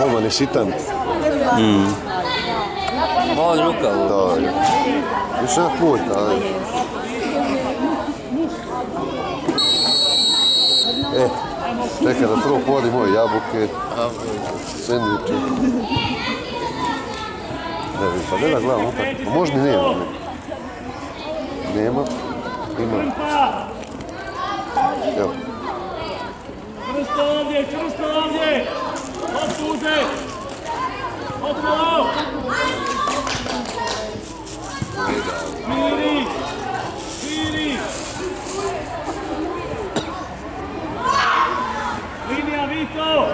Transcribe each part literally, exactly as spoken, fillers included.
golman je sitan. Malo ruka. Da, još jedna kvota. E, čekaj da prvo podi moje jabuke, sandviče. Ne vidim, pa ne da gledam utakmicu, pa možda nema. Nema, ima. Evo. Čvrsto ovdje, čvrsto ovdje! Odsuze! Otmalo! Miri! Miri! Linija Vito!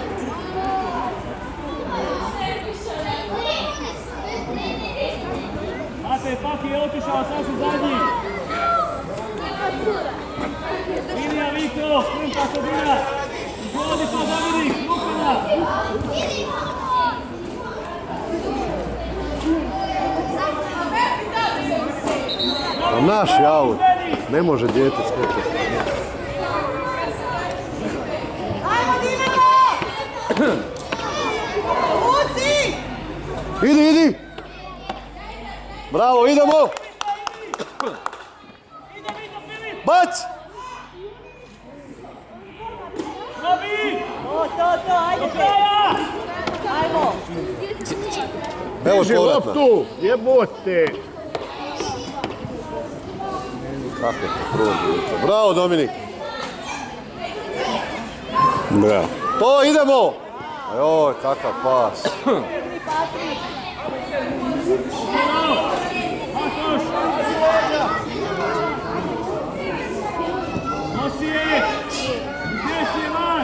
Mate, Paki je otišao, sad su zadnji! Linija Vito, krmpa Sobina! Izvodi pa Dominik, Lukana! Naš je aut, ne može dijete skočiti. Idi, idi! Bravo, idemo! Bac! To, to, to, ajde kraja! Ajmo! Evo Diži povratna. loptu, jebote! Kako ti prođe? Bravo, Dominik! Bravo. To, idemo! Joj, kakav pas. Nosi je! Gdje si van?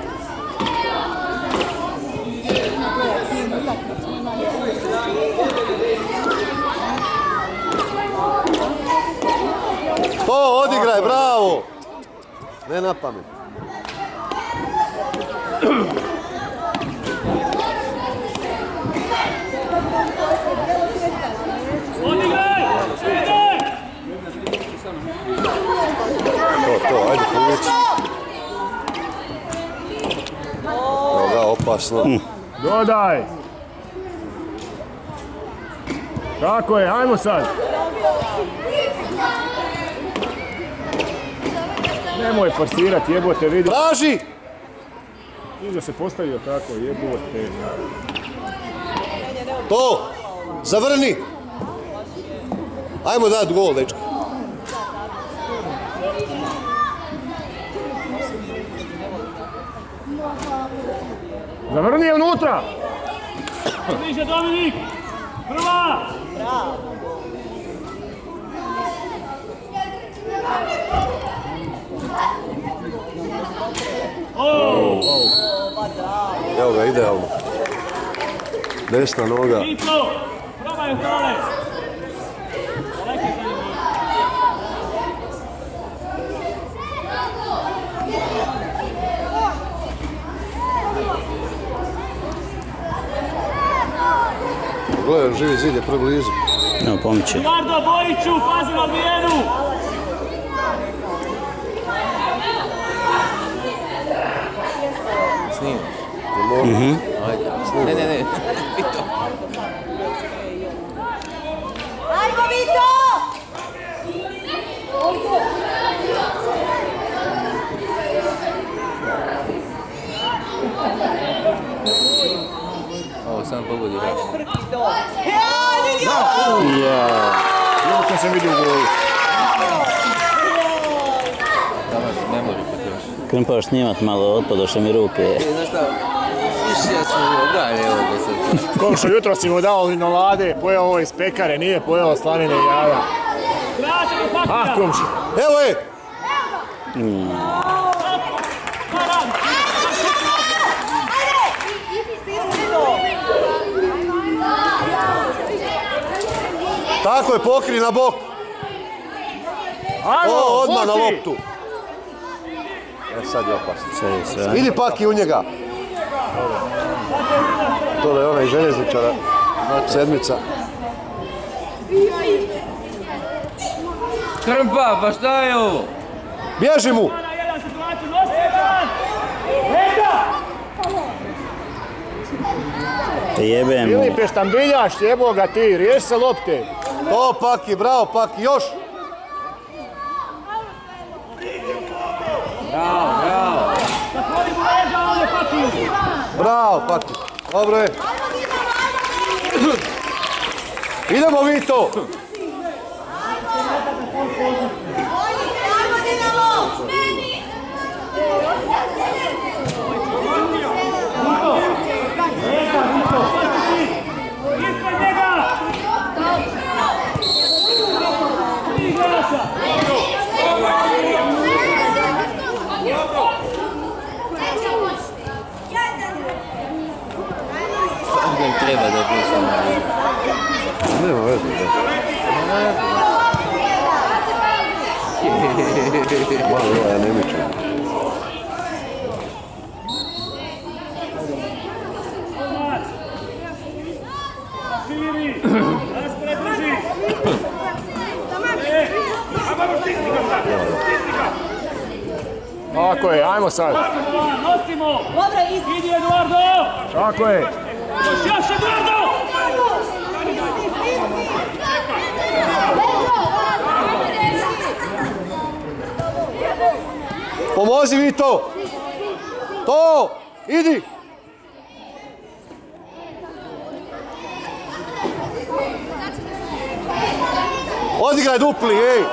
To, odigraj, bravo! Ne na pamet. Odigraj! Ide! To, to, ajde povući. Evo ga, opasno. Dodaj! Tako je, ajmo sad! Nemoj forsirati, jebote, vidi. Traži! Viš da se postavio tako, jebote. To! Zavrni! Ajmo dati gol, dečko. Zavrni je unutra! Bliže Dominik! Prva! Bravo! Evo ga, idealno. Desna noga. Vito! Probaj u tole! Poleki za njim. Gledaj, živi zid je preblizu. Evo, pomoće. Eduardo Bojiću, pazi na odbijenu! Snima. Mhm. Ajde. Ne, ne, ne. Vito. Ajmo, Vito! Ovo sam pogodi raz. Prti to! Ja, vidi ovo! Ja. Još sam vidio u golu. Ne može potrošiti. Krmpaš snimat malo, otpadoše mi ruke. Znaš šta, više ja sam gledali ovoga sad. Komšo, jutro si mu dao linolade, pojeo ovo iz pekare, nije pojeo slanine jaja. Ah, komšo. Evo je! Tako je, pokri na bok. O, odmah na loptu. E, sad je opasno. Sve je sve. Idi Paki u njega. To da je onaj željezničara. Sedmica. Krmpa, pa šta je ovo? Bježi mu! Jebem. Filipe, štambiljaš, jebo ga ti, riješi se lopte. To Paki, bravo Paki, još! Bravo, bravo. Bravo Paki, dobro je. Idemo Vito! Treba da puštam. Nema veze, da. Malo ja ne mičem. Tako je, ajmo sad. Nosimo! Dobro, idi Eduardo! Tako je. Još, još Eduardo! Pomozi Vito! To! Idi! Odigraj dupli, ej!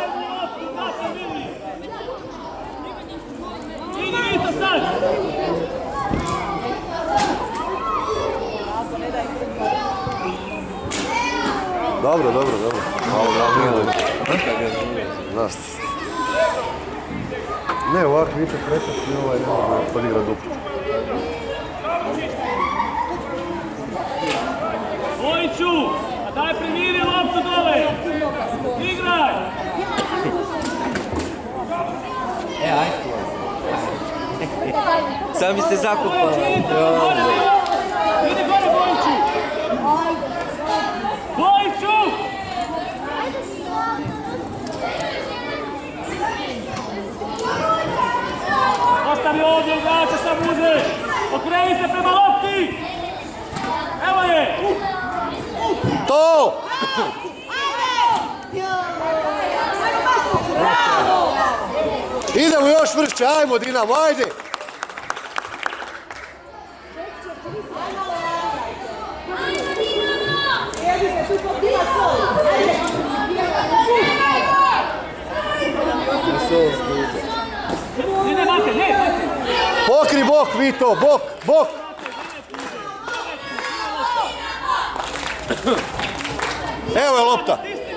Dobro, dobro, dobro. Malo da Znaš. Ne, ovako Vito pretaš i ovaj odigra dupli. Vojiću, a daj primiri loptu dole! Igraj! E, ajde. Sam bi se zakupao. Idi gore, Vojiću! Vojiću! Ostavi ovdje igrača sa muze! Okreni se prema lopti! Evo je! To! Idemo još vršće, ajmo Dinamo, ajde! Pokri bok, Vito, bok, bok! Evo je lopta!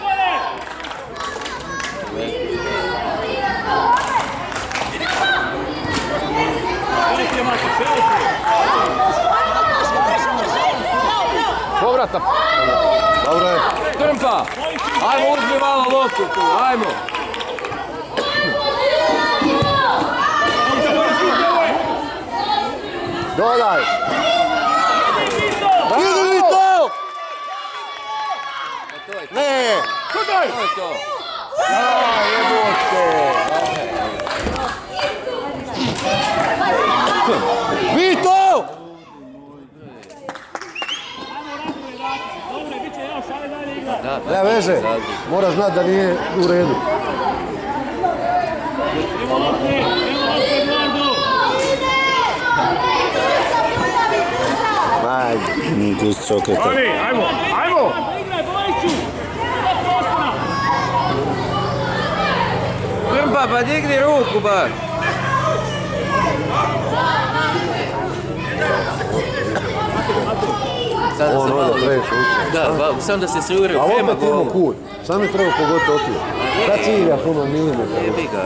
Povratna. Dobro je. Trmpa! Ajmo, uzmi malo loptu tu, ajmo! Dodaj! Idi Vito! Ne! Dodaj! To je to! A, jebote! Vito! Ne veze, mora znati da nije u redu. Ajde. Gust čokreta. Ajmo, ajmo, ajmo! Trmpa, pa digni ruku bar! On ode previše uče. Da, sam da se srurio A prema opet imamo golu. kuj. Sam je trebao pogoditi okvir. Sad cilja puno milimetra. Jebi ga.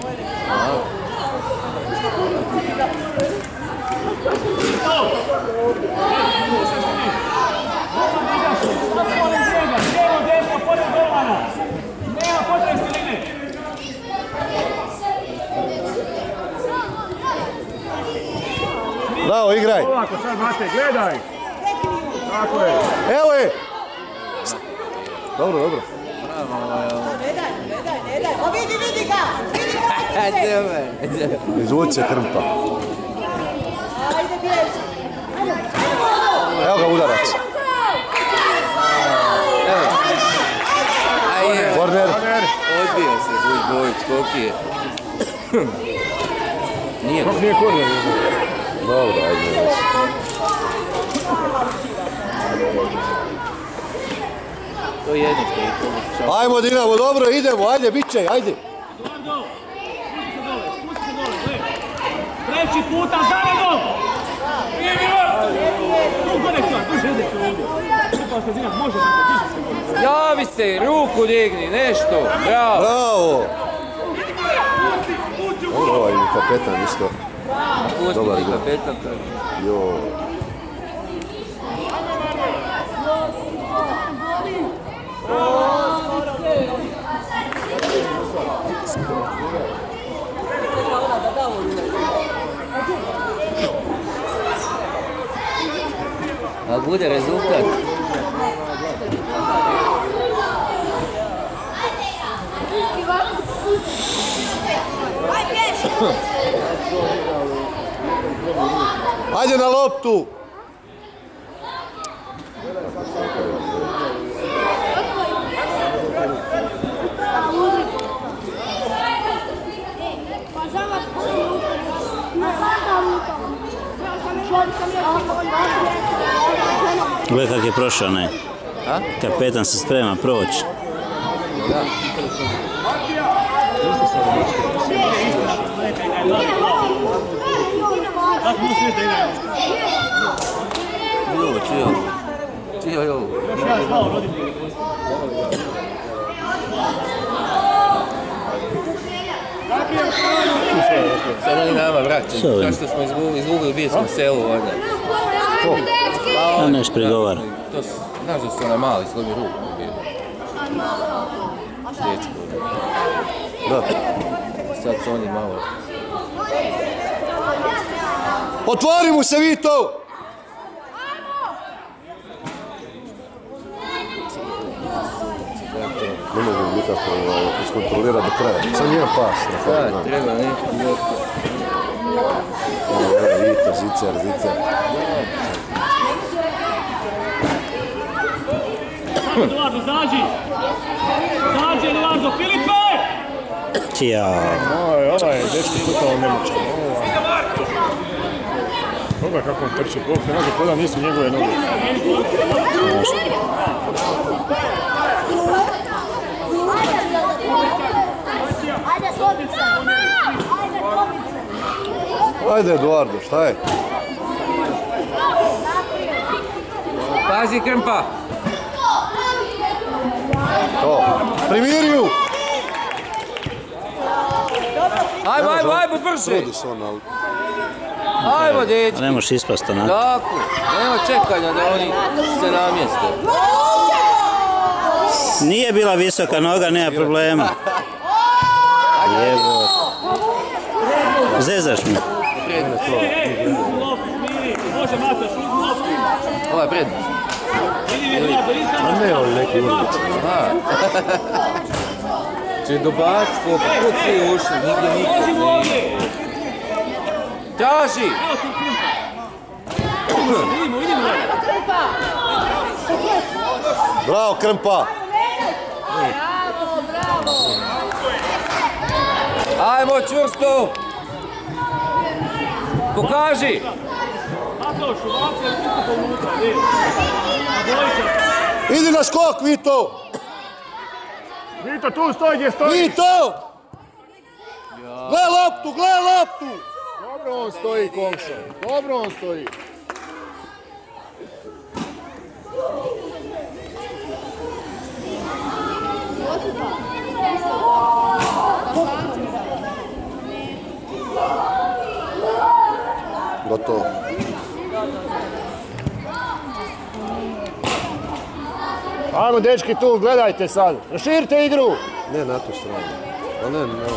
Bravo, igraj. Ovako sad, Mate, gledaj. Tako je. Evo je. Dobro, dobro. Ne daj, ne daj, ne daj. O vidi, vidi ga. Vidi ga. Ajde me. Izvuci se Krmpa. Ajde, bježi. Ajde, ajde. Evo ga udarac. Korner. Odbio se Bojić, koliki je. Nije Kako nije korner? Dobro, ajde. To je jedno što je to. Ajmo Dinamo, dobro, idemo, ajde, bit će, ajde. Eduardo, spusti se dole, spusti se dole, gle. Treći puta zaredom! Nije Milan! Dugo ne čuva, duže ne čuva ovdje. Upao ste Dinamo, može tako, diži se gore. Javi se, ruku digni, nešto. Bravo. Bravo. Ovaj mi kapetan isto. Dobar igra. Kapetan. Jo. A bude rezultat. Ajde na loptu. Gle kak je prošao, ne? Kapetan se sprema proći. Da. Jo, čio. Čio, jo. Sad oni nama vraćaju. Kao što smo izgubili, bili smo selu ovdje. A neš prigovara. Znaš da su onaj mali, slovi ruku bili. Dječko. Da. Sad su oni malo. Otvori mu se Vito! Ne mogu nikako iskontrolirati do kraja. Sam jedan pas. Da, treba neki loptu. Vito, zicer, zicer. Eduardo, zađi! Zađi, Eduardo, Filipe! Ćijao. Oj, ovaj je dečki putao nemoćan. Pogledaj kako on trči, Bog ne može koda, nisu njegove noge. Ajde, slobit se! Ajde, slobit se! Ajde Eduardo, šta je? Pazi Krmpa! To, primiriju! Ajmo, ajmo, ajmo, brže! Trudi se on, ali... Ajmo, dečki! Ne možeš ispast onako. Tako, nema čekanja da oni se namjeste. Nije bila visoka noga, nema problema. Jebo. Zezaš mi. Može Matoš, uzmi loptu. Ovo je prednost. Vidi Eduardo, izda. A ne, on neki urlic. Aha. Če dobac, ko put svi ušli, nigdje nikog nije. Traži! Evo tu Krmpa. Vidimo, vidimo. Bravo, Krmpa! Bravo, bravo! Ajmo, čvrsto! Pokaži! Matoš, uvaci je visoko unutra, vidi. Dvojica. Idi na skok, Vito! Vito, tu stoji gdje stoji! Vito! Gle loptu, gle loptu! Dobro on stoji, Komšo. Dobro on stoji. Gotovo. Ajmo dečki tu, gledajte sad. Raširite igru. Ne, na tu stranu. A ne, ne.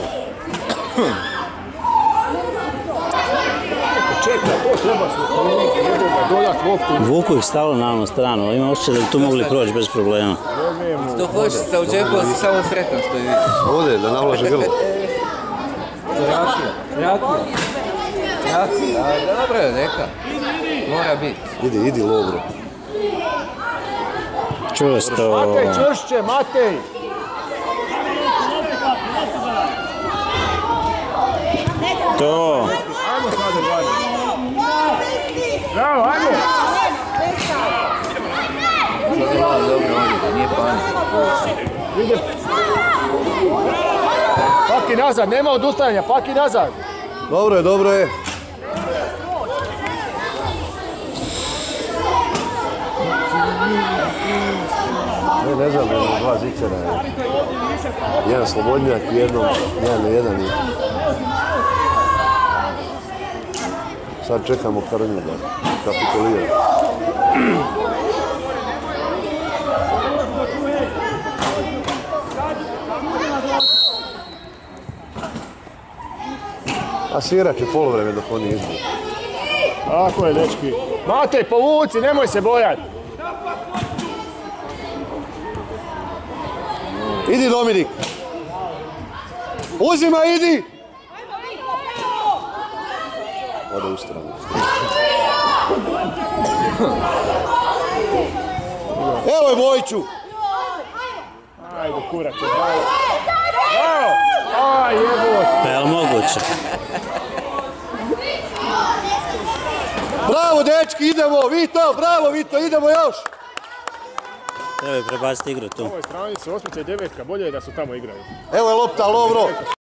Čekaj, to treba se dodati loptu. Vuku ih stalo na onu stranu, ima osjećaj da bi tu mogli proći bez problema. Što hoćeš se očekao, si samo sretan što je vidiš. Ovdje, da navlaže grlo. Rakija, rakija. Rakija, dobro je, neka. Mora biti. Idi, idi Lovro. Čvrsto. Matej, čvršće, Matej! To. Ajmo sada, Vlade. Bravo, ajmo! Dobro, dobro, ovdje, nije panik. Paki nazad, nema odustajanja, paki nazad! Dobro je, dobro je. Ne, ne znam, jedno dva zičara je. Jedan slobodnjak i jednom, jedan na jedan i... Sad čekamo Karanju da kapitulira. A svirat će polovreme dok oni izbuju. Tako je, dečki. Matej, povuci, nemoj se bojati. Idi Dominik! Uzima, idi! Ode u stranu. Evo je Vojiću! Ajde, kurac, bravo. Bravo! Aj, jebot! Pa je li moguće? Bravo, dečki, idemo! Vito, bravo, Vito, idemo još! Treba je prebaciti igru tu. Ovo je stranica, osmica i devetka, bolje je da su tamo igraju. Evo je lopta, Lovro!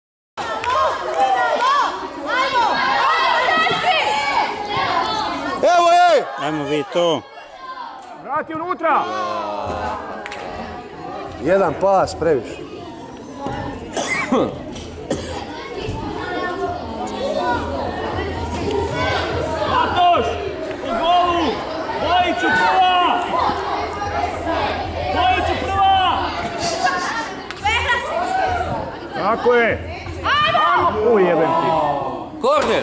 Evo je! Ajmo vi to. Vrati unutra! Jedan pas, previše. Matoš! U golu! Vojiću prva! Vojiću prva! Tako je! Ajmo! Uj, jebem ti! Korner!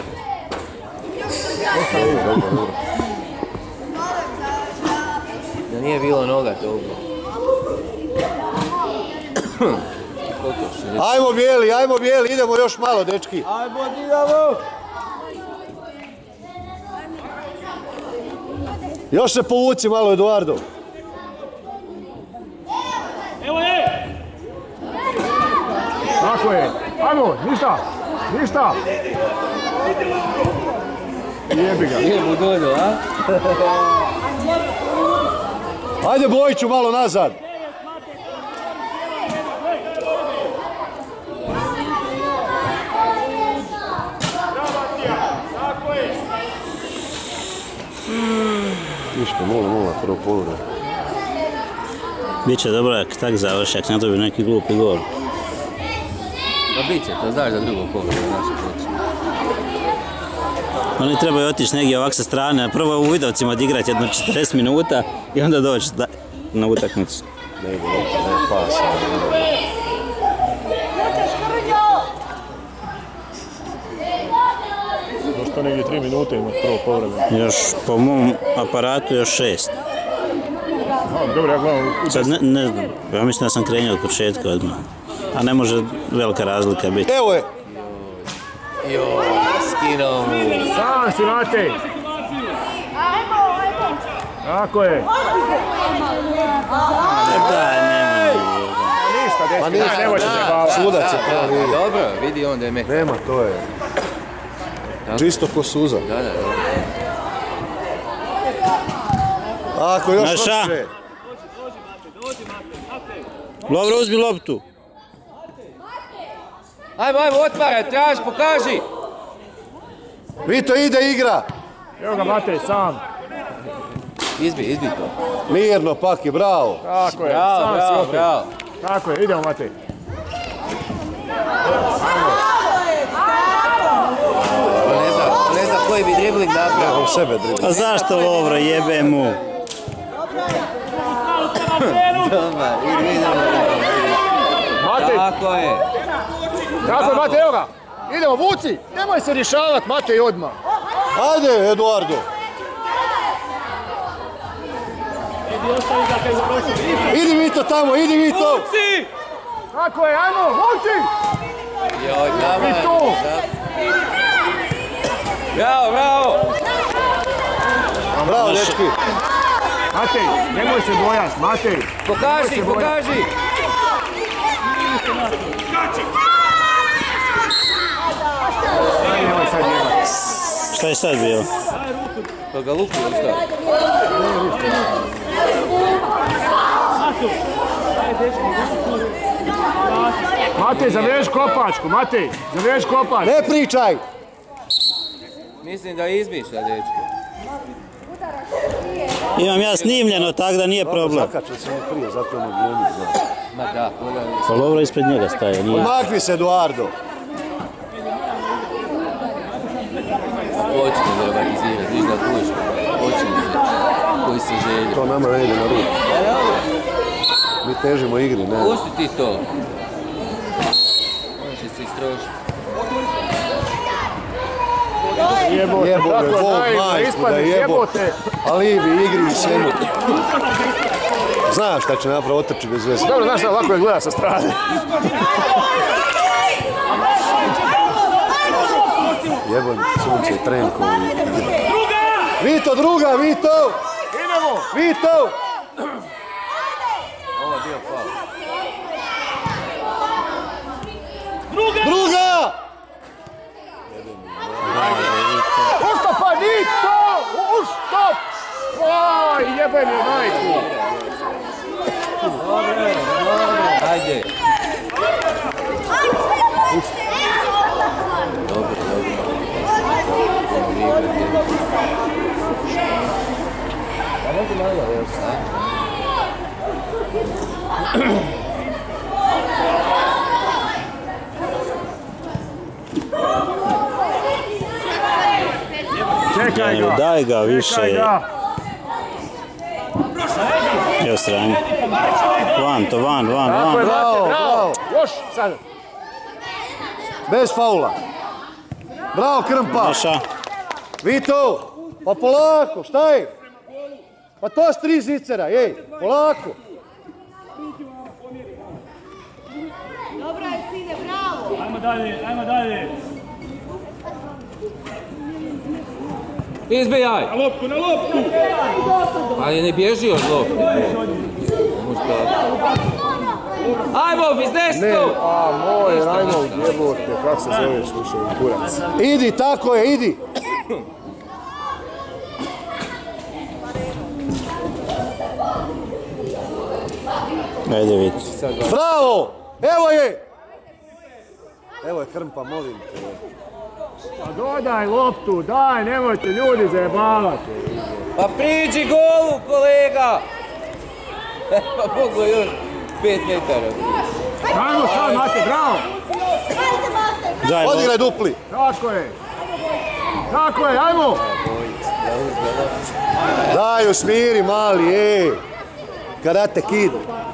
Da nije bilo noga to ubilo. Ajmo bijeli, ajmo bijeli, idemo još malo, dečki. Ajmo, idemo! Još se povuci malo, Eduardo. Evo je! Tako je! Ajmo, ništa! Ništa! Jebi ga! Nije mu dodo, a? Ajde Bojiću malo nazad. Ništa, nula nula, prvo polovreme. Biće dobro jak tak završi, ak ne dobi neki glupi gol. Pa bit će, to znaš za drugo polovreme naše priče. Oni trebaju otići negdje ovak sa strane, a prvo u Vidovcima odigrati jedno četrdeset minuta i onda doći na utakmicu. Ne ide lopta, ne pasa. Možda negdje tri minute ima prvo povreme. Još po mom aparatu još šest. Dobro, ja gledam u Sad ne, ne znam, ja mislim da sam krenio od početka odmah. A ne može velika razlika biti. Evo je! Joj, skinuo mu. Sam si, Matej! Tako je! Daj, nema. Ništa, Pa desi, ništa, nemoj se zahvaliti. Sudac je Da, pravi. dobro, vidi on da je me. Nema, to je. Čisto ko suza. Da, da, da. Ako još Naša. vrše. Lovro, uzmi loptu. Ajmo, ajmo, otvaraj, traži, pokaži. Vito ide igra. Evo ga Matej, sam. Izbi, izbi to. Mirno, Paki, bravo. Tako je, Bravo, sam si bravo, opet. bravo. Tako je, idemo Matej. On ne zna, on ne zna koji bi dribling napravio. On sebe dribla. A zašto Lovro, jebe mu? Dobar, idi, idemo. Matej, Tako je. tako je Matej, evo ga. Idemo, vuci, nemoj se rješavati Matej odmah. Ajde, Eduardo. Idi Vito tamo, idi Vito. Vuci! Tako je, ajmo, vuci! Joj, tamo I je. tu! Bravo, bravo. Bravo, dečki. Matej, nemoj se bojati, Matej. Pokaži, pokaži. Nemoj sad jebati. Šta je sad bilo? Pa ga lupi ili šta? Matej, zaveži kopačku, Matej, zaveži kopačku. Ne pričaj! Mislim da izmišlja, dečko. Imam ja snimljeno, tako da nije problem. Zakačio sam i prije, zato ono glumi, znaš. Ma da, pogledaj. Pa Lovro ispred njega staje, nije. Makni se, Eduardo. Počne dramatizirati, viš da tuš. Počne koji se želje. To nama ne ide na ruku. Mi težimo igri, ne. Pusti ti to. Može se istrošiti. Jebote, Jebote, tako Bog naivno, majku da ispadneš jebo. jebote. Alibi, igri i svemu. Znaš šta će napravo otrči bez veze. Dobro, znaš šta, lako je gleda sa strane. Jeboj, sunce, trenko. Vito, druga, Vito! Idemo! Vito! Ovo je bio faul. Druga! Ušto pa Vito! Ušto! Oj, jebe mi majku! Ajde. Dobro, dobro. Pa mogu malo još, a? Čekaj ga! Daj ga više. Čekaj ga! Evo strani. Van, to van, van, Tako je, van. brate, Bravo, bravo! Još sad! Bez faula. Bravo, Krmpa. Naša. Vito! Pa polako, šta je? Pa to su tri zicera, ej, polako. Dobro je, sine, bravo! Ajmo dalje, ajmo dalje. Izbijaj! Na loptu, na loptu! Ali ne bježi od lopte. Ajmo, iz Ne, desno! a moj, Rajmo, jebote, kako se zoveš, više, kurac. Idi, tako je, idi. Ajde vidi. Bravo! Evo je! Evo je Krmpa, molim te. Pa dodaj loptu, daj, nemojte ljudi zajebavati. Pa priđi golu, kolega! Pa mogu još pet metara. Ajmo sad, Mate, bravo! Daj, Odigraj dupli. Tako je! Tako je, ajmo! Daj, usmiri, mali, ej. Karate kid.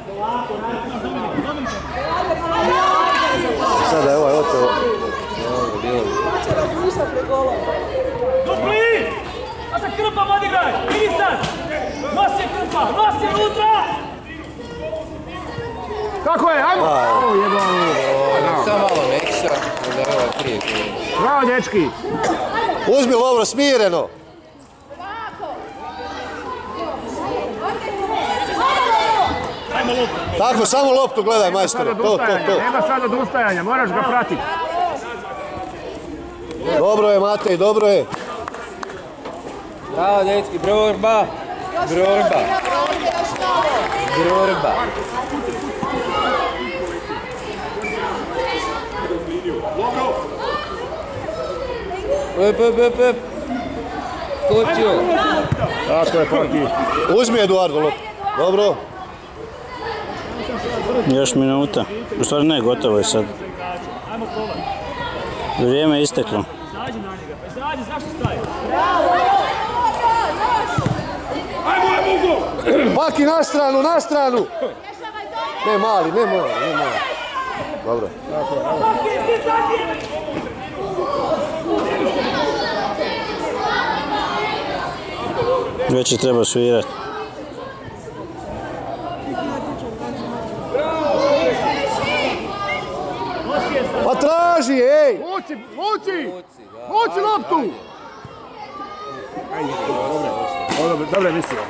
Sada, evo je oto. Dupli! A sa Krpom odigraj! Vidi sad! Nos je Krpa! Nos je unutra! Tako je, ajmo! O, jebano! Samo malo mekša, da je ovaj prije. Bravo, dečki! Uzmi, Lovro, smireno. Ajmo loptu! Tako, samo loptu gledaj, majstore. Sad To, to, odustajanja, to. nema sad odustajanja, moraš ga pratiti. Dobro je, Matej, dobro je. Bravo, dečki, brorba! Brorba! Brorba! Up, up, up, up! Skočio! Tako je, Paki. Uzmi, Eduardo, loptu. Dobro. još minuta. U stvari ne, gotovo je sad. Ajmo kovar. Vrijeme je isteklo. Izađi na njega. Pa izađi, zašto staje? Paki, na stranu, na stranu. Ne, mali, ne mali, ne mali. Dobro. Već je treba svirati. Pa traži, ej! Vuci, vuci! Vuci loptu! Dobro je mislio.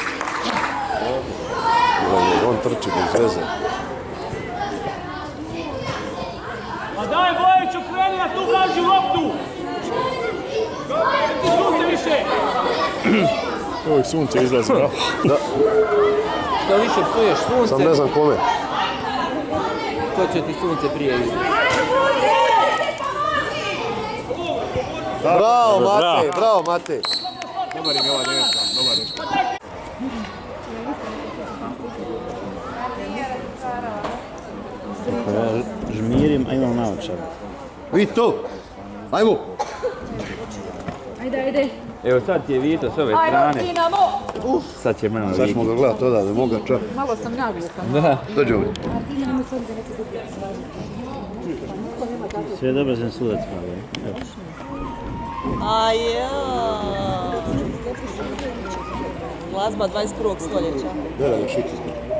On trči bez veze. A daj Bojiću, kreni na tu vraži loptu! Ti sunce više! Oj, sunce izlazi, da? Da. Što više psuješ sunce, Sam ne znam kome. to će ti sunce prije izlazi. Bravo Matej, bravo Matej. Dobar im je ova djevojka, dobar dječko. Ja žmirim, a imam naočar. Vi tu! Ajmo! Ajde, ajde. Evo sad ti je Vito s ove strane. Ajmo, Dinamo! Sad će malo Sad ćemo Vito. ga gledat odavde, moga čak. Malo sam naglupan. Da. Dođi ovdje. Sve dobro sam sudac malo. Aja. Glazba dvadeset prvog stoljeća. Gledaj ga šuti.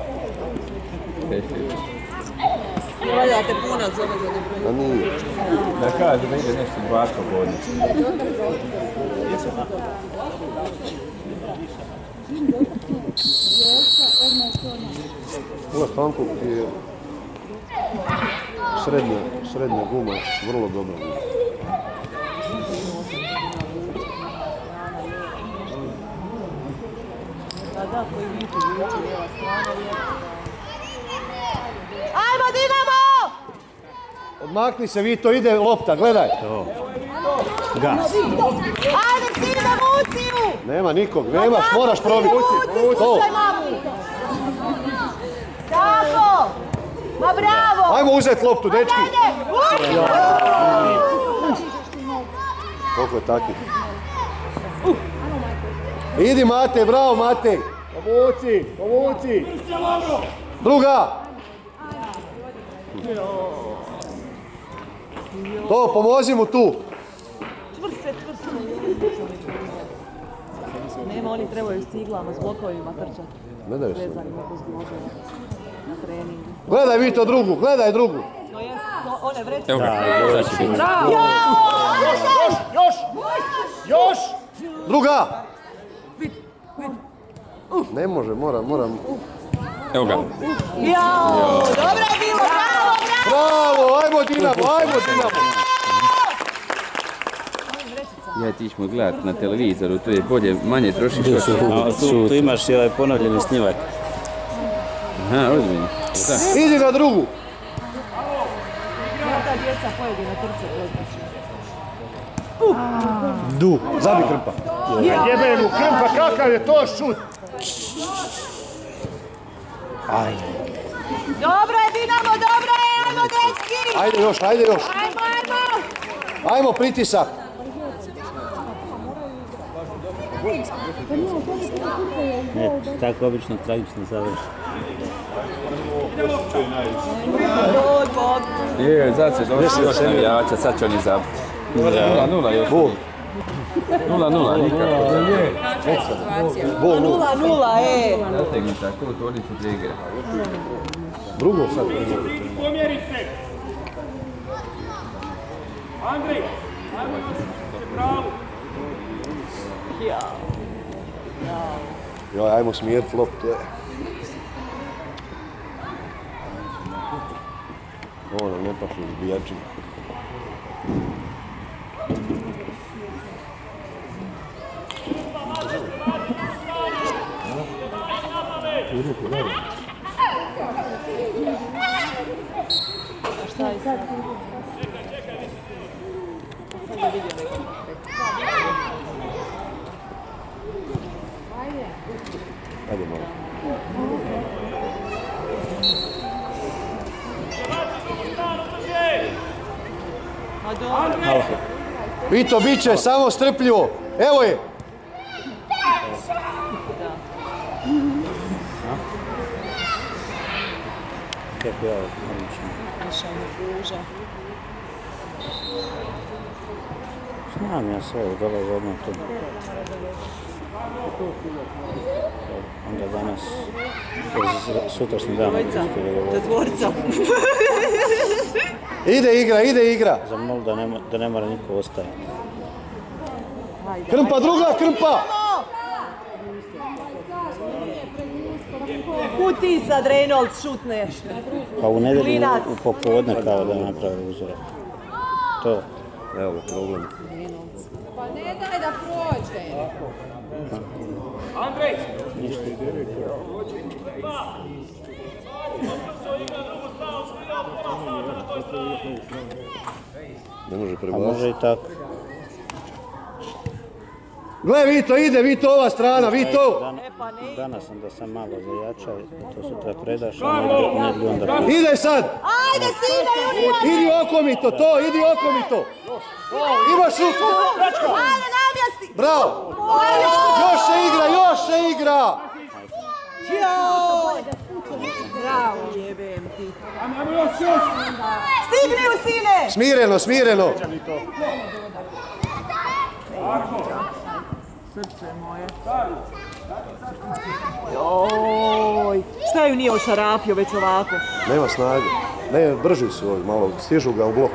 Gledate punac ove za dobro. A nije. Da kaže da ide nešto dvasko podne. Ova Hankook je srednja, srednja guma, vrlo dobra guma. Ajmo, Dinamo! Odmakni se, Vito, ide lopta, gledaj. Gas. Ajde, sine, vuci ju! Nema nikog, nemaš, moraš probiti. Vuci, To. slušaj mamu! Tako! Ma bravo! Ajmo uzet loptu, dečki. Ajde, vuci! Koliko je takvih? Idi Matej, bravo Matej. Povuci, povuci. Druga. To, pomozi mu tu. Čvrste, čvrste. Nema, oni trebaju s ciglama, s blokovima trčati. Gledaj se. Vezanima kroz blokove. Na treningu. Gledaj Vito drugu, gledaj drugu. To je one vreće. Evo ga, sad će biti. Bravo! Još, još, još. Druga. Ne može, moram, moram. Evo ga. Jao, dobro je bilo, bravo, bravo! Bravo, ajmo Dinamo, ajmo Dinamo. Ja ti ćemo gledat na televizoru, tu je bolje, manje trošiš. A tu, tu imaš i ovaj ponovljeni snimak. Aha, ozbiljno. Idi na drugu. Ta djeca pojedina trče odlično. Du, zabi Krmpa. Jebe mu Krmpa, kakav je to šut. Dobro je, Dinamo, dobro je, ajmo, dečki! Ajde još, ajde još. Ajmo, ajmo! Ajmo pritisak. Ne, tako obično tragično završi. Bog, Bog. Je, sad se došli još navijača, sad će oni zabiti. nula nula još. nula nula, nikako. Bol, bol. Nula, nula, e! Zategni tako, to oni su igre. Drugo sad. Pomjeri se! Andrej, ajmo se pravu! Joj, ajmo smijet loptu. Ovo nam ne pašu izbijačima. Šta je sad? Ajde malo. Ma dobro. Vito, bit će, samo strpljivo. Evo je. Kako ja odlično. Mišanje kruža. Znam ja sve, dolazi odmah tu. Onda danas, sutrašnji dan. Do dvorca. Ide igra, ide igra. Zamol da ne, da ne mora niko ostajati. Krmpa druga, Krmpa. Kud ti sad Reynolds šutneš? Pa u nedjelju u popodne kao da naprave uzorak. To. Evo ga problem. Pa ne daj da prođe. Andrej! Ništa. Ne može A prebaciti. može i tako. Gle, Vito, ide, Vito, ova strana, Vito! Danas sam da sam malo zajačao, to sutra predaš, a nedjelju onda put. Ide sad! Ajde, sine, Junija! Idi okomito, to, idi okomito! Ima šut! Ajde, namjesti! Bravo! Još se igra, još se igra! Joj! Bravo, jebem ti. Stigni u sine! Smireno, smireno! Srce moje. Joj! Šta ju nije ošarapio već ovako? Nema snage. Ne, brži su ovi, malo, stižu ga u blok.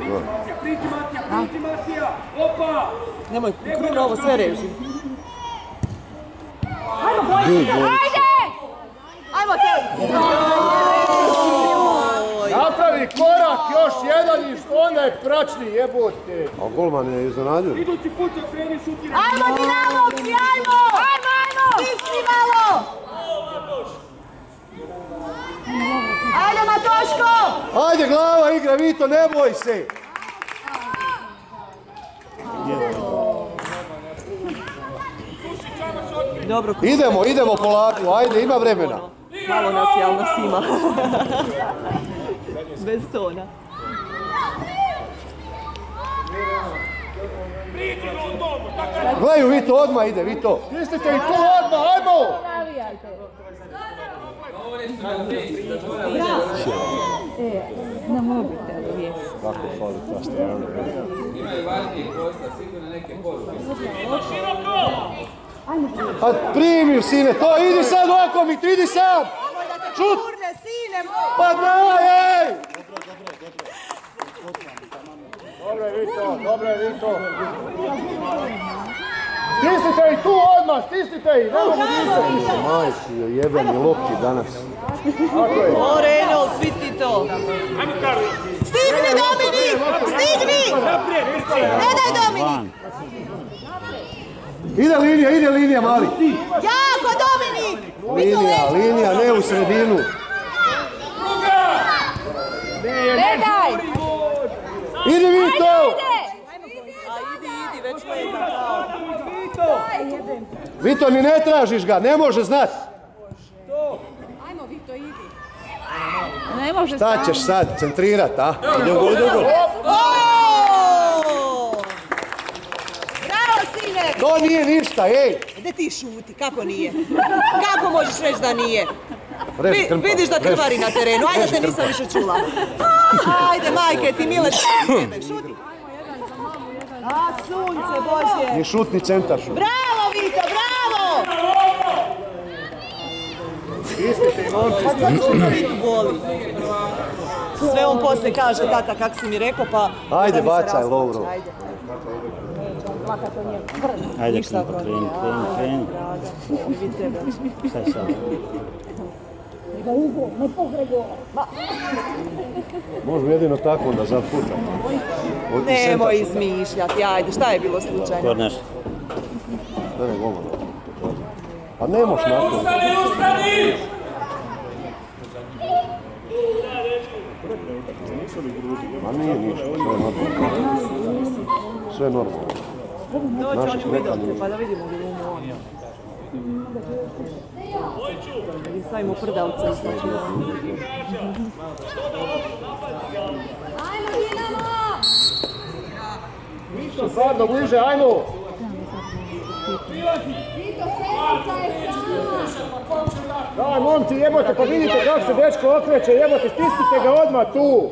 Nemoj, krunu ovo sve reži. Ajmo, bojite! Ajde! Ajmo, te! Napravi korak, još jedan i onda je pračni, jebote. A golman je iznenadio. Ajmo, Dinamovci, ajmo! Ajmo, ajmo! Stisni malo! Ajde, Matoško! Ajde, glava igra, Vito, ne boj se! Dobro, Idemo, idemo polako, ajde, ima vremena. malo nas je, ali nas ima. Bez tona. Gledaju, Vito, odmah ide, Vito. Mislite i tu odmah, ajmo! E, na mobitelu, jesu. Kako fali ta strana. Imaju važnijih posla, sigurno neke poruke. A primi, sine, to, idi sad okomito, idi sad! Šut! Kurne, sine, Pa daj, ej! Dobro je, Vito, dobro je, Vito. Stisnite i tu odmah, stisnite i, ne mogu disati. Majci, jebeni lopti danas. O, Reynolds, vidi to. Stigni, Dominik! Stigni! Ne daj, Dominik! Ide linija, ide linija, mali. Jako, Dominik! Linija, linija, ne u sredinu. Ne daj! Idi, Vito! A idi, idi, već leta kao. Vito, ni ne tražiš ga, ne može znat. Ajmo, Vito, idi. Ne može Šta stvarno. ćeš sad, centrirat, a? Ide u gol, ide u gol. Bravo, sine! To nije ništa, ej! Gde ti šuti, kako nije? Kako možeš reći da nije? Reži Vi, krpa, vidiš da reži. krvari na terenu, ajde te nisam više čula. Ajde, majke ti mile, šuti. A, sunce Božje. Ni šut, ni centar šut. Bravo, Vito, bravo! Stisnite i momci, Vitu boli. Sve on poslije kaže, tata, kak si mi rekao, pa... Ajde, da mi se bacaj, rasplače, Lovro. Ajde. Ajde, Ništa, kreni, kreni, kreni, kreni. Draga, vidi tebe. Šta je sad? Možemo jedino tako onda zaputa. Nemoj izmišljati, ajde, šta je bilo slučajno? Korneš. Ne, ne, golman. Pa ne moš nakon. Ustani, ustani! Ma nije ništa, sve je normalno. Sve je normalno. Dođe oni u vidovce, pa da vidimo gdje umu on. Da stavimo prdavce. Ajmo, Dinamo! Vito, stvarno bliže, ajmo! Vito, sedmica je sama! Daj, momci, jebote, pa vidite kako se dečko okreće, jebote, stisnite ga odmah tu!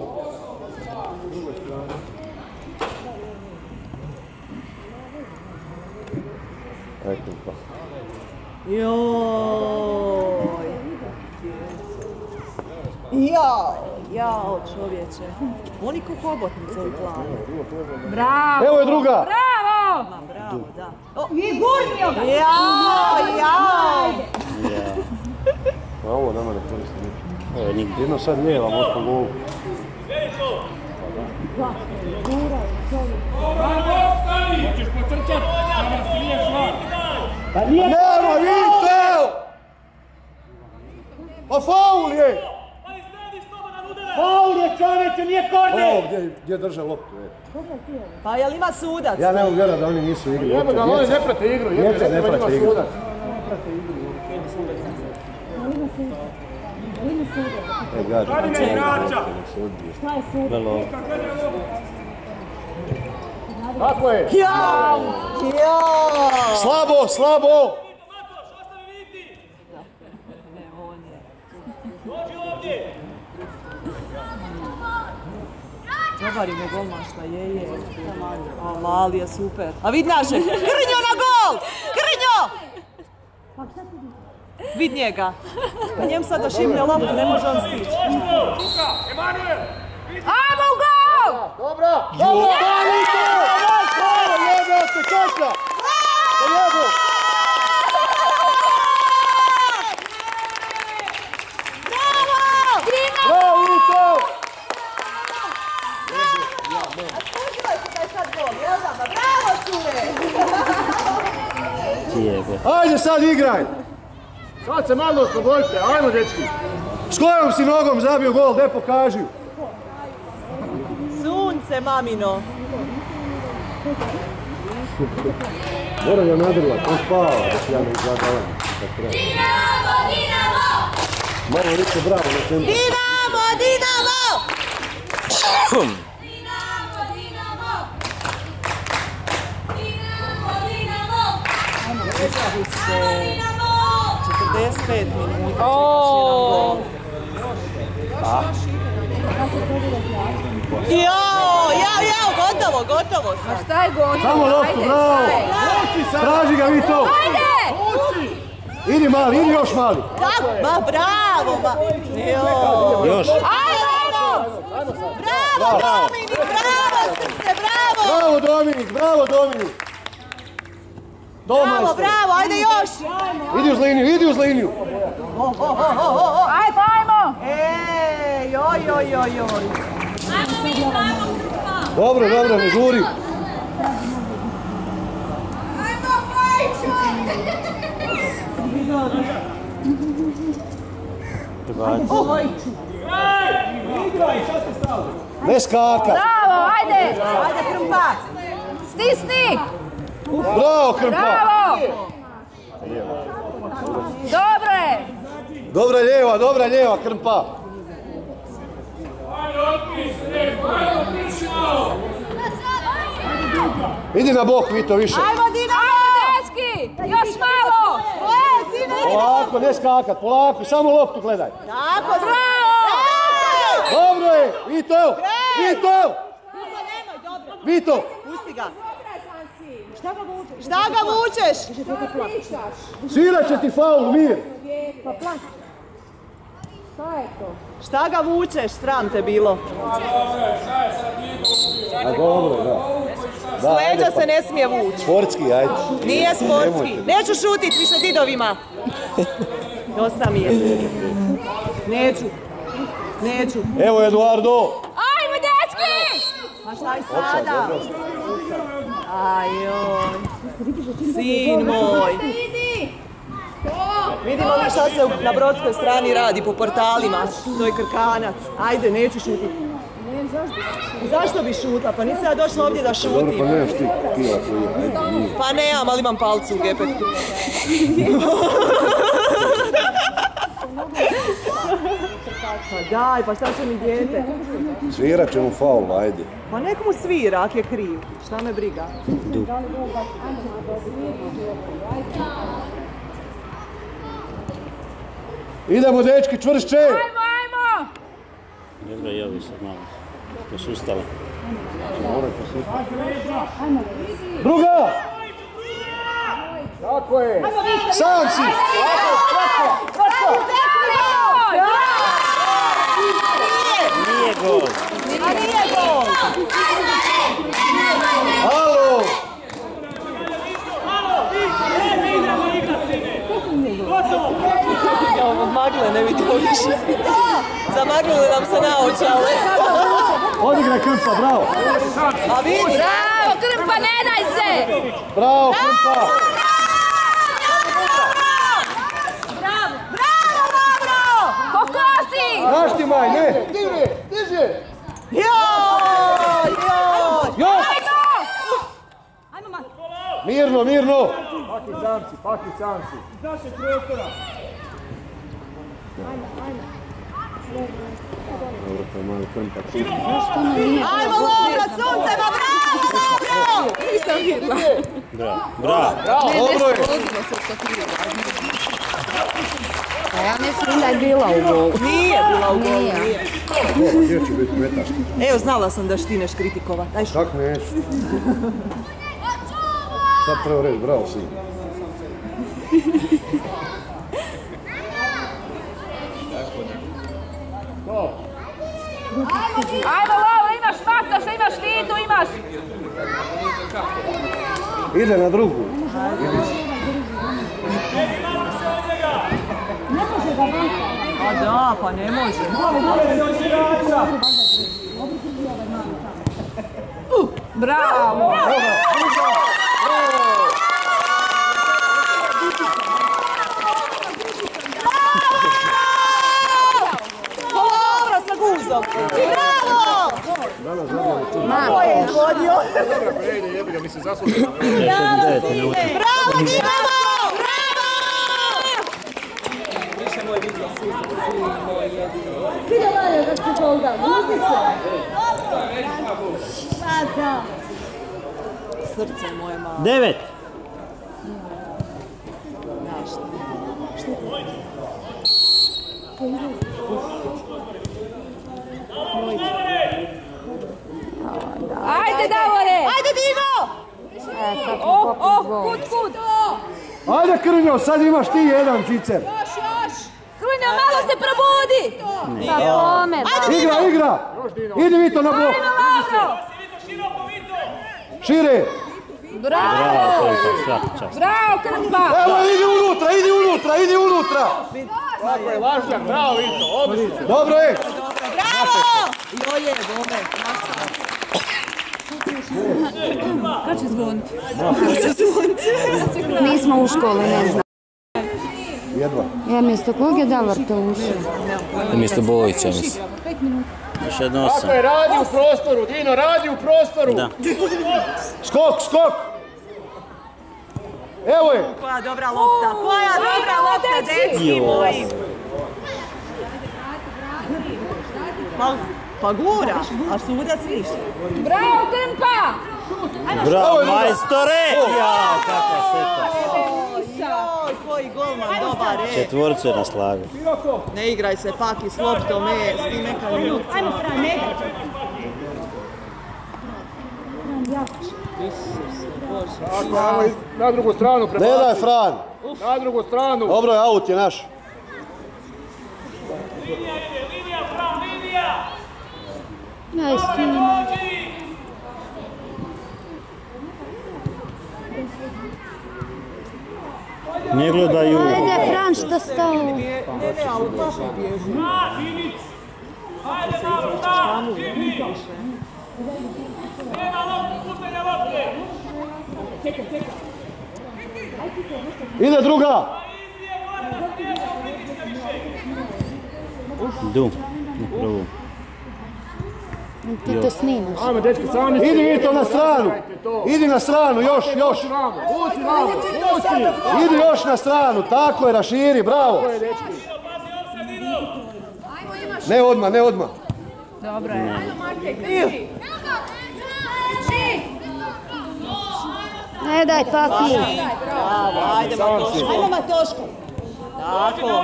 Eto pa. Joj! Jao, jao čovječe. Oni ko hobotnice ovi plavi. Bravo! Evo je druga! Bravo! Ma bravo, da. I gurnio ga! Jao, jao! A ovo nama ne koristi. je nigdje. Jedno sad lijeva, možda po golu. Hoćeš potrčat, kada sliješ van. Pa nije... Nema, Vito! Pa faul je! Faul je, čovječe, nije korner! Ovo gdje, gdje drže loptu, je. Pa jel ima sudac? Ja ne mogu vjerati da oni nisu igri. Jebe ga, oni ne prate igru, jebe Djeca ne ga, prate ima igru. sudac. E, gađa. Radi me igrača! Vrlo. Tako je! Jao! Jao! Slabo, slabo! Dobar im je golman šta je, je. A Lali je super. A vid naše. Krnjo na gol! Krnjo! Vid njega. A njem sad da šibne loptu, ne može on stići. Ajmo u gol! Dobro! Dobro! Dali to! Bravo! Jebe se, čašća! Jebu! Bravo! Bravo, Vito! A skužila si taj sad gol, jel da? Bravo, cure! Jebe. Ajde sad igraj! Sad se malo oslobodite, ajmo dečki! S kojom si nogom zabio gol, gdje pokaži? Sunce, mamino! Moram ga nadrlat, on spava, da se ja ne izlagavam. Dinamo, Dinamo! Malo reći bravo na centru. Dinamo, Dinamo! Dinamo, Dinamo! Dinamo, Dinamo! Vezavi se Dinamo! četrdeset pet minuta, čekaš jedan gol. Jao, jao, jao, gotovo, gotovo sad. Šta je gotovo? Samo loptu, bravo! Traži ga Vito! Ajde! Idi mali, idi još mali! Tako, ma bravo, ma. Jao. Još. Ajmo! Bravo, Dominik, bravo, srce, bravo! Bravo Dominik, bravo Dominik! Bravo, Domajster! bravo, ajde još! Idi uz liniju, idi uz liniju! Ajmo, ajmo! Ej, joj, joj, joj, joj. Ajmo mi, ajmo! Dobro, dobro, ne žuri! Ajmo, fajt! Ne skaka! Bravo, ajde! Ajde, Krmpa! Stisni! Bravo Krmpa! Bravo! Dobro je! Dobra lijeva, dobra lijeva Krmpa! Idi na bok Vito više! Ajmo, Dinamo! Ajmo, dečki! Još malo! E, sine, idi na Polako, ne skakat, polako, samo loptu gledaj! Tako, Bravo! Ej! Dobro je! Vito! Vito! Vito, nemoj, dobro. Vito! Pusti ga. Šta ga vučeš? Šta ga vučeš? Svirat će ti faul, mir! Šta ga vučeš? Sram te bilo. A dobro, da. S leđa se ne smije vući. Sportski, ajde. Nije sportski. Nemojte. Neću šutit više didovima. Dosta mi je. Neću. Neću. Evo Eduardo! Ajmo, dečki! Ma šta je sada? Ajoj. Sin moj. Vidimo li šta se na brodskoj strani radi po portalima. To je krkanac. Ajde, neću šutiti. Zašto bi šutla? Pa nisam ja došla ovdje da Dobro, pa šutim. nemaš ti kila koji je. Ajde, nije. Pa nemam, ali imam palcu u gepeku. Pa daj, pa šta će mi dijete? Svirat će mu faul, ajde. Pa nek mu svira, ak je kriv. Šta me briga? Idemo dečki, čvršće! Ajmo, ajmo! Dobro, javi se malo. Posustava. Druga! Tako je! Sam si! Nije gol. A nije gol! Halo! magle ne vidimo više. Zamaglili nam se naočale. Odigraj Krmpa, bravo. A vidi. Bravo, Krmpa, ne daj se! Bravo, Krmpa. Bravo, bravo, Lovro! Pokosi! Naštimaj, ne. Diži, diži. Joj, joj. Još. Ajmo! Ajmo, Mati. Mirno, mirno. Paki samci, paki samci. Znaš je prostora. Dobro, to je mali Krmpa. Ajmo, Lovro, sunce, ma bravo, Lovro! Nisam vidjela. Bravo, bravo. Bravo, dobro je. A ja mislim da je bila u golu. Nije bila u golu, nije. Gdje će biti metaš? Evo, znala sam da štineš kritikovat. Aj što? Kako neću? Sad treba reći, bravo si. Ajmo, Lovro, imaš Maktaša, imaš Vitu, imaš! Ide na drugu. A da, pa ne može. Bravo! Lovro sa guzom. Bravo! Bravo, je izvodio. Dobro, ne ide, jebi ga, mislim, zasluženo. Bravo, Dinamo! Bravo! Više moj vidio, svi moj jedino. Svi da valja da će golda, vidite se. Srce moje malo. Devet. Ajde, Davore! Ajde, Dino! Oh, oh, kud, kud! Ajde, Krnjo, sad imaš ti jedan Cicer. Krunjo, malo se probudi! Igra, igra! Idi Vito na blok! Ajmo, Lovro! Šire! Bravo! Bravo, Krmpa! Evo, idi unutra, idi unutra, idi unutra! Tako je, Lažnjak, bravo Vito, odlično. Dobro je! Bravo! Joje, dobre. Kad će zvoniti? Kad će zvoniti? Nismo u školi, ne znam. Jedva. Ja mjesto kog je Davor to ušao? Mjesto Bojića, mislim. Još jedno osam. Tako je, radi u prostoru, Dino, radi u prostoru. Da. Skok, skok! Evo je! Koja dobra lopta, koja dobra lopta, dečki moji. Pa, pa gura, a sudac ništa. Bravo, Krmpa! Bravo, majstore! Ja, kakva šteta. Joj, koji golman, dobar je. Četvorcu je na slagu. Ne igraj se Paki s loptom, e, s tim mekanim lopcima. Ajmo, Fran, ne igraj. Tako, ajmo na drugu stranu Ne prebaciti. daj, Fran! Na drugu stranu. Dobro je, aut je naš. Aj, sine. Ne gledaju. Ajde, Fran, što stao? Ne, ne, ali Paki bježi. Ide druga! Du, na prvu. Ti to snimaš. Ajmo, dečki, sami Idi Vito na stranu! Idi na stranu, još, još! Uci vamo, uci vamo, uci! Idi još na stranu, tako je, raširi, bravo! Ne odmah, ne odmah. Dobro je. Ne daj, Paki. Bravo, ajde Matoško. Ajmo Matoško. Tako.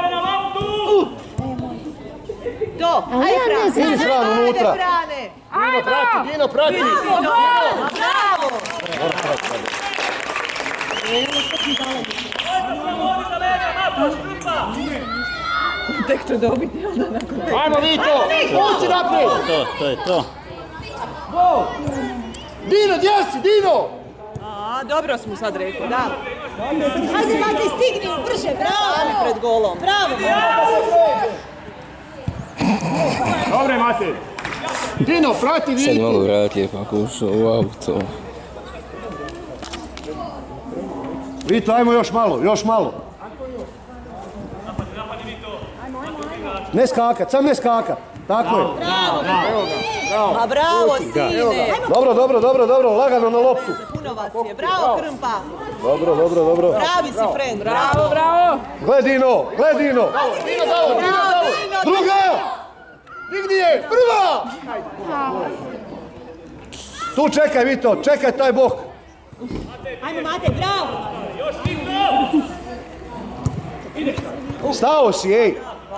To, Ali ajde ja ne Fran. znam. Idi Fran unutra. Ajde Frane. Dino prati, Dino prati! Bravo. Tek će dobiti onda nakon tega. Ajmo Vito, uci naprijed! To, to je to. Dino, gdje si, Dino? A, A dobro smo sad rekli, da. Ajde, Mati, stigni, brže, bravo! Sami pred golom. Bravo! Dobre, Mati! Dino, prati Vitu! Sad malo vrat lijepo ako ušao u auto. Vito, ajmo još malo, još malo. Ne skakat, sam ne skakat. Tako je. Bravo, bravo. A bravo, sine. Dobro, dobro, dobro, dobro, lagano na loptu. Puno vas je. Bravo, Krmpa. Dobro, dobro, dobro. Pravi si, friend. Bravo, Bravo! Gled Dino, gled Dino. Dino, Dino, Dino! Druga! Digni je, prva! Tu čekaj, Vito, čekaj taj bok. Ajmo, Mate, bravo! Stao si, ej.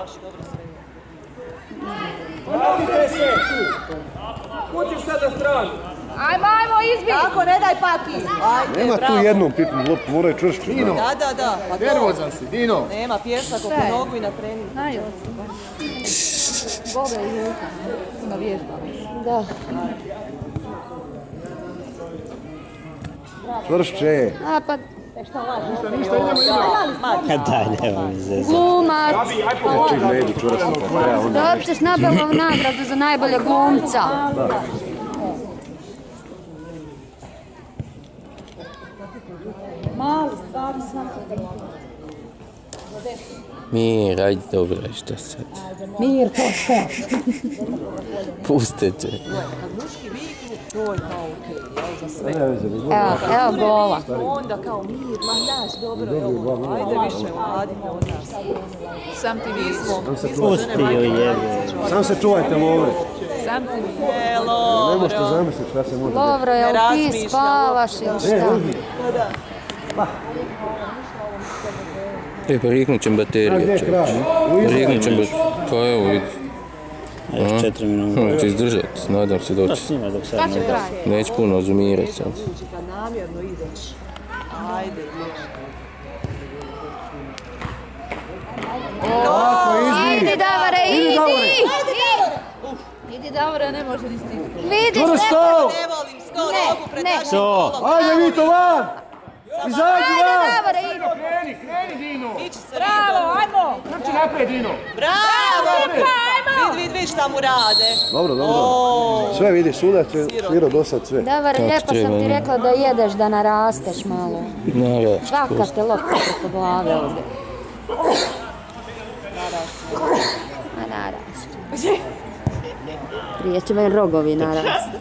Kućiš sad na stranu. Ajmo, ajmo, izbi! Tako, ne daj paki. Ajde, Nema bravo. tu jednom pitnu loptu, moraju čvršću. Dino. Da, da, da. Pa to. Nervozan si, Dino. Nema pjesak oko nogu i na treningu. Znaju. Boga je Luka. Ima vježba. Da. Čvršće. A pa, Daj, nema mi zezati. glumac. Medi čvrsto, pa treba onda. Dobit ćeš Nobelovu nagradu za najboljeg glumca. Mir, ajde, dobro, šta sad? Mir, ko što? Pustite. Kad muški viknu, to je kao okej, jel, za sve. Evo, evo gola. Onda kao mir, ma znaš, dobro je ovo. Ajde više, uradite od nas. Sam ti vismo. Pusti joj jebe. Sam se čuvajte love. Sam ti vismo. E, Ne Lovro. možete zamisliti šta se može. Lovro, jel ti razmišljam. spavaš ili šta? E, pa riknut ćem baterije, čovječ. Riknut ćem baterije. Pa evo, vidi. A još četiri minuta. Hoće izdržati, nadam se To doći. snima dok sad ne da. Neće puno zoomirati sad. Uđi kad namjerno ideš. Ajde, ideš. Idi, Davore, idi! Idi Davore, ne može ni stignuti. Vidiš, Čvrsto! Ne volim sto Ne, nogu pred ne. našim To. golom. Ajde Vito van! Izađi ajde, van! Davore, idi! Kreni, kreni, Dino. Ići se Bravo, vidom. ajmo! Trči napred, Dino. Bravo! ajmo! Vid, vid, vid šta mu rade. Dobro, dobro. O, Sve vidi, sudac je svirao do sad sve. Davore, Kako lijepo sam treba, ti ne? rekla da jedeš, da narasteš malo. Naraš, Svaka te lopta preko glave ovdje. A narašće. Prije će meni rogovi narasti.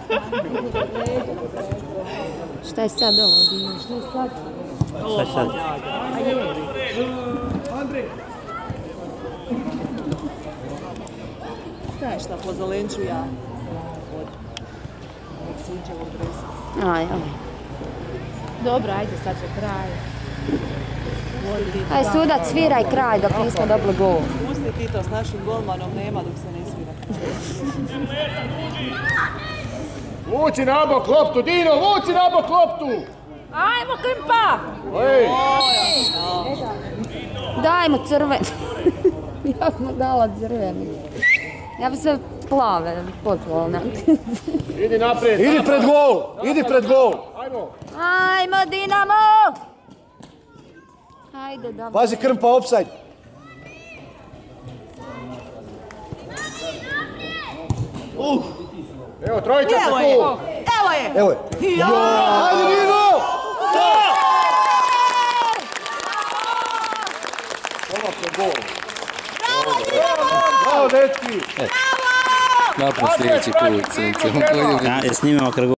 Šta je sad ovo, Dino? Šta je sad? Šta sad? šta je šta, pozolenču ja. Od sunčevog dresa. Aj, aj. Dobro, ajde, sad će kraj. Aj, sudac, sviraj kraj dok nismo dobili gol. Pusti ti to, s našim golmanom nema dok se ne svira. Vuci na bok loptu, Dino, vuci na bok loptu! Ajmo, Krmpa! Ej! Daj mu crven. Ja bi mu dala crveni. Ja bi sve plave poslala na. Idi naprijed! Idi pred gol! Idi pred gol! Ajmo! Ajmo, Dinamo! Ajde, da. Pazi Krmpa, offside! Uh! Evo, trojica se Evo tu! je! Evo je! Evo je! Ajde Dino! Bravo, dečki! Napred sljedeći put, sunce. Ja, snimamo krgu.